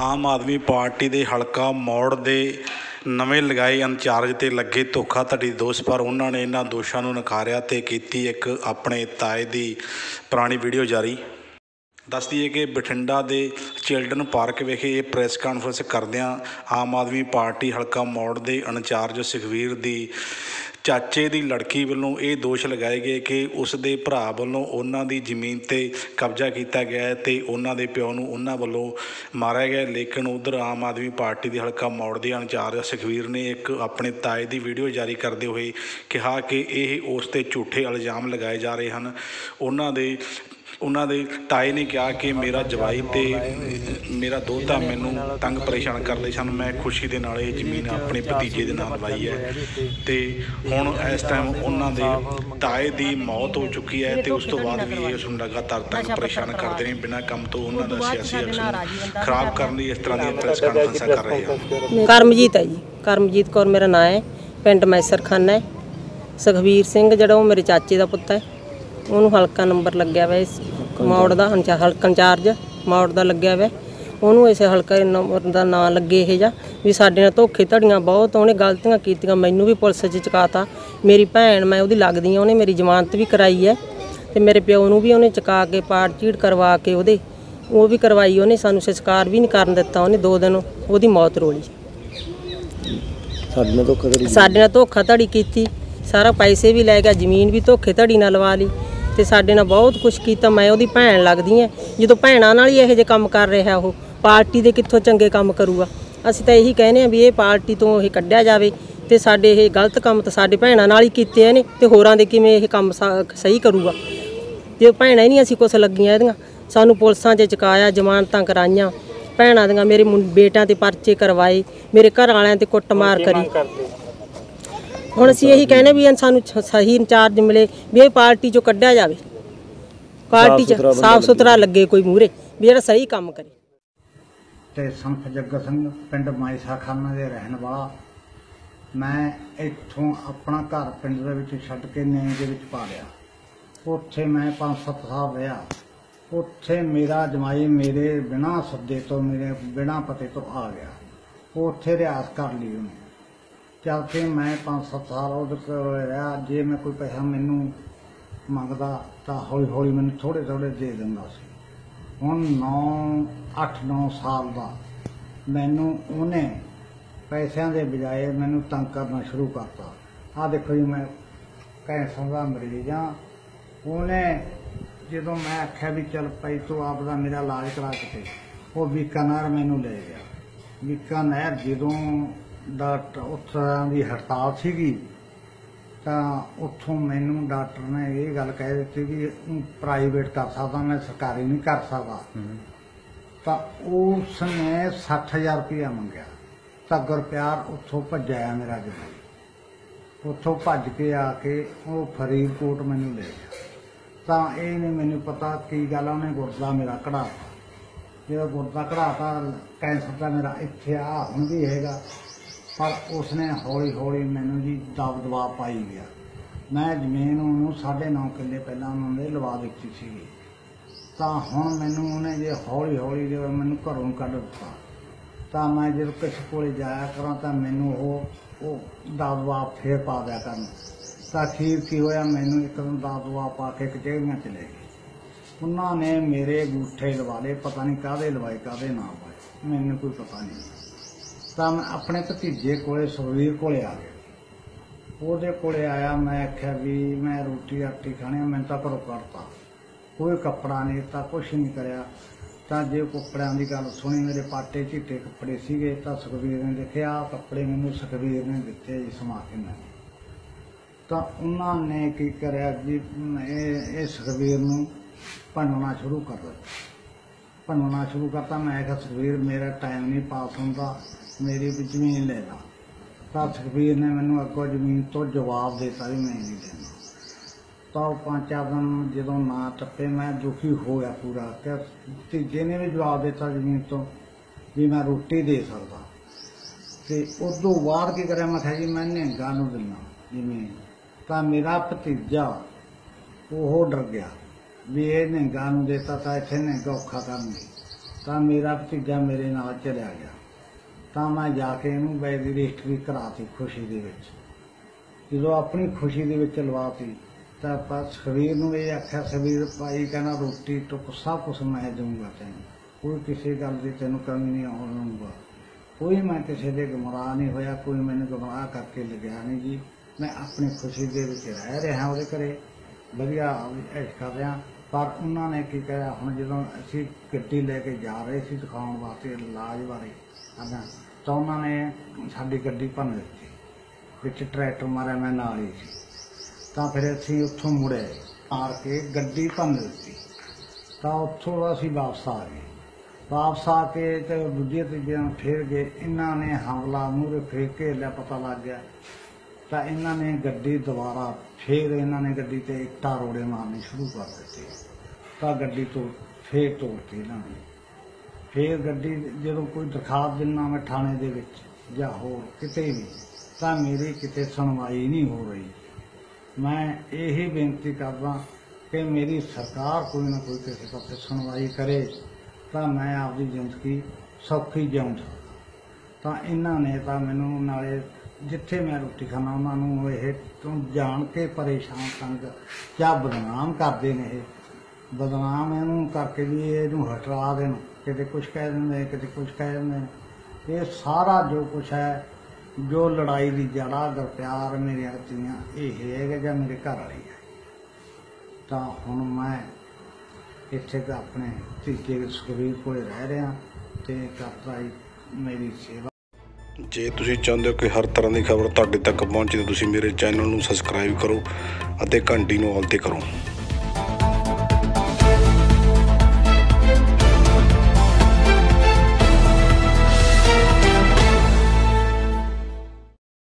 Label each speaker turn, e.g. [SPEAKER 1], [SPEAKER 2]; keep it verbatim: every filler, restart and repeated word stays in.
[SPEAKER 1] आम आदमी पार्टी के हलका मौड़ के नवे लगाए इंचार्ज ते लगे धोखाधड़ी दोष पर उन्होंने इन्होंने दोषों को नकारिया ते कीती एक अपने ताए की पुरानी वीडियो जारी। दस दिए कि बठिंडा के चिल्ड्रन पार्क विखे ये प्रैस कानफ्रेंस करदियां आम आदमी पार्टी हलका मौड़ के इंचार्ज सुखवीर की चाचे की लड़की वालों ये दोष लगाए गए कि उसके भरा वालों उन्हां दी जमीन ते कब्जा किया गया है ते उन्हां दे प्यो नूं उन्हां वालों मारिया गया। लेकिन उधर आम आदमी पार्टी के हलका मौड़ के इंचार्ज सुखवीर ने एक अपने ताए की वीडियो जारी करते हुए कहा कि यह उस ते झूठे इल्जाम लगाए जा रहे हैं। उन्हां दे उन्हां दे ताए ने कहा कि मेरा जवाई ते मेरा दोता मैनू तंग परेशान करते सन, मैं खुशी के नाल जमीन अपने भतीजे के नाम लवाई है तो हुण इस टाइम उन्हां दे ताए की मौत हो चुकी है तो उस तो बाद भी ये उसनूं लगातार तंग परेशान करते हैं बिना काम तो उन्हां दा सियासी एक्शन खराब करने इस तरह की प्रेस कानफ्रेंसां कर रहे हैं।
[SPEAKER 2] करमजीत है जी, करमजीत कौर मेरा नाम है, पिंड मैसर खाना है। सुखवीर सिंह जिहड़ा वो मेरे चाचे का पुत्त है, उन्होंने हल्का नंबर लग्या वा मौड़ का हल्का इंचार्ज मौड़ का लग्या वा, उन्होंने इस हल्का नंबर का नाम लगे ये जा भी साडे नाल धोखे धड़ियां बहुत उन्हें गलतियां कीतियां, मैनू भी पुलिस च चकाता, मेरी भैन मैं उहदी लगदी उन्हें मेरी जमानत भी कराई है तो मेरे प्यो नूं भी उन्हें चका के पाड़ चीड़ करवा के उहदे वो भी करवाई, उन्हें सानू संस्कार भी नहीं करन दिता, उन्हें दो दिन उहदी मौत रोली। साडे नाल धोखाधड़ी कीती, सारा पैसे भी लै गया, जमीन भी धोखे धड़ी नाल लवा ली ते साडे नाल बहुत कुछ कीता। मैं उहदी भैन लगदी है, जो भैणां नाल ही इहो जिहे काम कर रहा वो पार्टी दे कित्थों चंगे काम करूगा। असीं तां यही कहने भी ये पार्टी तो ये कढ़िया जावे ते साडे ये गलत काम तो साडे भैणां नाल ही कीते ने ते होरां दे किवें ये काम सही करूगा। जे भैणां ही नहीं असीं कुछ लगियां इहदियां, सानू पुलिसां च चकाया, जमानतां कराइयां, भैणां दियां मेरे बेटियां ते परचे करवाए, मेरे घर वालियां ते कुੱਟਮਾर करी। हुण असीं यही कहने भी सानू सही इंचार्ज मिले भी ये पार्टी चों कढ़िया जावे, पार्टी च साफ सुथरा लगे कोई मूहरे भी जिहड़ा सही काम करे।
[SPEAKER 3] ते संत जग्गा सिंह पिंड माइसा खाना के रहन वाला, मैं इत्थों अपना घर पिंड दे विच छड्ड के नेम दे विच पा लिया। उत्थे मैं पाँच सत्त साल रहा, उत्थे मेरा जमाई मेरे बिना सद्दे तो मेरे बिना पते तो आ गया, उत्थे रियास कर ली उन्हें। चल के मैं पाँच सत्त साल उहदे कोल रहा, जे मैं कोई पैसा मैनू मंगदा तो हौली हौली मैनू थोड़े थोड़े दे दिंदा सी। हुण नौ अठ नौ साल का मैनू उन्हें पैसों के बजाय मैनू तंग करना शुरू करता। आ देखो जी मैं कैंसर का मरीज हाँ, उन्हें जो मैं आख्या भी चल पाई तो आपका मेरा इलाज करा के वो बीकानेर मैनू ले गया। बीकानेर जदों डॉक्टर उत्थों की हड़ताल सीगी तो उत्थों मैनू डॉक्टर ने ये गल कह दी भी प्राइवेट कर सकता, मैं सरकारी नहीं कर सकता। तो उसने सठ हज़ार रुपया मंगया, तगर प्यार उत्थों भजाया मेरा जमाई, उत्थों भज के आके वो फरीदकोट मैनू ले गया। तो ये नहीं मैनू पता की गल, उन्हें गुर्दा मेरा कढ़ाता, जो गुर्दा कढ़ाता कैंसर का मेरा इत्थे आ हुण भी हैगा, पर उसने हौली हौली मैनू जी दब दबाव पाई गया। मैं जमीन उन्होंने साढ़े नौ किले पहला उन्होंने लवा दी सी, तो हुण मैनू उन्हें जो हौली हौली जो मैनू घरों कढ़ दिता। तो मैं जो किसी को जाया करा तो मैनू वो दब दबाव फिर पा दिया करन। तो अखीर की होया, मैनू एकदम दब दबाव पा के कचहरियां चले गए। उन्होंने मेरे अंगूठे लवा ले, पता नहीं काहदे लवाए काहदे ना पाए, मैनू कोई पता नहीं। तो मैं अपने भतीजे को सुखवीर को आ गया, वो को आया, मैं आख्या भी मैं रोटी राटी खानी, मैं तो घरों करता, कोई कपड़ा नहीं दिता, कुछ नहीं कराया। तो जो कपड़ों की गल सुनी, मेरे पाटे झीटे कपड़े सीगे, तो सुखवीर ने देखे आ कपड़े मैनू सुखवीर ने दिते जी समा के मैं। तो उन्होंने की कराया जी ये सुखवीर नूं भनना शुरू कर दिता, भनना शुरू करता। मैं आख्या सुखवीर मेरा टाइम नहीं पास होंदा, मेरी भी जमीन ले ला। तो सुखवीर ने मैनू अगों जमीन तो जवाब देता भी मैं नहीं देना। तो पाँच चार दिन जो ना टप्पे मैं दुखी हो गया पूरा, क्या तीजे ने भी जवाब देता जमीन तो भी मैं रोटी दे सकता। तो उस तो बाद की करें, मैं कहा जी मैं निहंगा नूं दिना जमीन। तो मेरा भतीजा वो डर गया भी ये निहंगा नूं देता तो इत्थे निहंगा औखा करनगे, ਤਾਂ ਮੇਰਾ ਭਤੀਜਾ ਮੇਰੇ ਨਾਲ ਚਲਿਆ ਗਿਆ। ਤਾਂ ਮੈਂ ਜਾ ਕੇ ਇਹਨੂੰ ਬੈਗ ਦੀ ਰਜਿਸਟਰੀ ਕਰਾਤੀ ਖੁਸ਼ੀ ਦੇ ਵਿੱਚ। ਜਦੋਂ ਆਪਣੀ ਖੁਸ਼ੀ ਦੇ ਵਿੱਚ ਲਵਾਤੀ ਤਾਂ ਆਪਾਂ ਸਵੇਰ ਨੂੰ ਇਹ ਆਖਿਆ, ਸਵੇਰ ਭਾਈ ਕਹਿੰਦਾ ਰੋਟੀ ਟੁੱਕ ਸਭ ਕੁਛ ਮੈਂ ਦਊਂਗਾ ਤੈਨੂੰ, ਕੋਈ ਕਿਸੇ ਗੱਲ ਦੀ ਤੈਨੂੰ ਕਮੀ ਨਹੀਂ ਆਉਣ ਦਊਂਗਾ। ਕੋਈ ਮੈਂ ਕਿਸੇ ਦੇ ਗੁੰਮਰਾਹ ਨਹੀਂ ਹੋਇਆ, ਕੋਈ ਮੈਨੂੰ ਗੁੰਮਰਾਹ ਕਰਕੇ ਲਿਆ ਨਹੀਂ ਜੀ। ਮੈਂ ਆਪਣੀ ਖੁਸ਼ੀ ਦੇ ਵਿੱਚ ਰਹਿ ਰਿਹਾ ਉਹਦੇ ਘਰੇ, ਵਧੀਆ ਐਸ਼ ਕਰ ਰਿਹਾ। ਪਰ ਉਹਨਾਂ ਨੇ ਕੀ ਕਿਹਾ, ਹੁਣ ਜਦੋਂ ਅਸੀਂ ਗੱਡੀ ਲੈ ਕੇ ਜਾ ਰਹੇ ਸੀ ਦਿਖਾਉਣ ਵਾਸਤੇ ਇਲਾਜ ਬਾਰੇ ਆਦਾਂ, ਤਾਂ ਉਹਨਾਂ ਨੇ ਸਾਡੀ ਗੱਡੀ ਭੰਨ ਦਿੱਤੀ, ਵਿੱਚ ਟਰੈਕਟਰ ਮਾਰਿਆ, ਮੈਂ ਨਾਲ ਹੀ ਸੀ। ਤਾਂ ਫਿਰ ਅਸੀਂ ਉੱਥੋਂ ਮੁੜੇ, ਮਾਰ ਕੇ ਗੱਡੀ ਭੰਨ ਦਿੱਤੀ। ਤਾਂ ਉੱਥੋਂ ਅਸੀਂ ਵਾਪਸ ਆ ਗਏ। ਵਾਪਸ ਆ ਕੇ ਤੇ ਦੂਜੇ ਤੀਜੇ ਦਿਨ ਫਿਰ ਗਏ। ਇਹਨਾਂ ਨੇ ਹਮਲਾ ਮੂਹਰੇ ਫੇਰ ਕੇ ਲਿਆ, ਪਤਾ ਲੱਗ ਗਿਆ। ਤਾਂ ਇਹਨਾਂ ਨੇ ਗੱਡੀ ਦੁਬਾਰਾ ਫਿਰ ਇਹਨਾਂ ਨੇ ਗੱਡੀ ਤੇ ਇੱਟਾਂ ਰੋੜੇ ਮਾਰਨੇ ਸ਼ੁਰੂ ਕਰ ਦਿੱਤੇ। ਤਾਂ ਗੱਡੀ ਤੋਂ ਫੇਰ ਤੋੜਤੀ ਇਹਨਾਂ ਨੇ। ਫਿਰ ਗੱਡੀ ਜਦੋਂ ਕੋਈ ਦਰਖਾਸਤ ਦਿੰਦਾ ਮੈਂ ਥਾਣੇ ਦੇ ਵਿੱਚ ਜਾਂ ਹੋਰ ਕਿਤੇ ਵੀ, ਤਾਂ ਮੇਰੀ ਕਿਤੇ ਸੁਣਵਾਈ ਨਹੀਂ ਹੋ ਰਹੀ। ਮੈਂ ਇਹੀ ਬੇਨਤੀ ਕਰਦਾ ਕਿ ਮੇਰੀ ਸਰਕਾਰ ਕੋਈ ਨਾ ਕੋਈ ਕਿਸੇ ਪਾਸੇ ਸੁਣਵਾਈ ਕਰੇ ਤਾਂ ਮੈਂ ਆਪਦੀ ਜ਼ਿੰਦਗੀ ਸੌਖੀ ਜਿਉਂ ਸਕਦਾ। ਤਾਂ ਇਹਨਾਂ ਨੇ ਤਾਂ ਮੈਨੂੰ ਨਾਲੇ ਜਿੱਥੇ ਮੈਂ ਰੋਟੀ ਖਾਣਾ ਉਹਨਾਂ ਨੂੰ ਇਹ ਤੋਂ ਜਾਣ ਕੇ ਪਰੇਸ਼ਾਨ ਤੰਗ ਜਾਂ ਬਦਨਾਮ ਕਰਦੇ ਨੇ। ਇਹ ਬਦਨਾਮ ਇਹਨੂੰ ਕਰਕੇ ਵੀ ਇਹਨੂੰ ਹਟਾ ਦੇਣ, ਕਿਤੇ ਕੁਛ ਕਹਿ ਦਿੰਦੇ, ਕਿਤੇ ਕੁਛ ਕਹਿ ਦਿੰਦੇ। ਇਹ ਸਾਰਾ ਜੋ ਕੁਛ ਹੈ, ਜੋ ਲੜਾਈ ਦੀ ਜੜਾ ਗੁਰਪਿਆਰ ਮੇਰੀਆਂ ਧੀਆਂ ਇਹ ਹੈਗਾ ਜਾਂ ਮੇਰੇ ਘਰ ਵਾਲੀ ਹੈ। ਤਾਂ ਹੁਣ ਮੈਂ ਇੱਥੇ ਤਾਂ ਆਪਣੇ ਧੀਕੇ ਸੁਖਬੀਰ ਕੋਲ ਰਹਿ ਰਿਹਾ ਤੇ ਕਰਦਾ ਮੇਰੀ ਸੇਵਾ।
[SPEAKER 1] ਜੇ ਤੁਸੀਂ ਚਾਹੁੰਦੇ ਹੋ ਕਿ ਹਰ ਤਰ੍ਹਾਂ ਦੀ ਖਬਰ ਤੁਹਾਡੇ ਤੱਕ ਪਹੁੰਚੇ ਤਾਂ ਤੁਸੀਂ ਮੇਰੇ ਚੈਨਲ ਨੂੰ ਸਬਸਕ੍ਰਾਈਬ ਕਰੋ ਅਤੇ ਘੰਟੀ ਨੂੰ ਆਲ 'ਤੇ ਕਰੋ।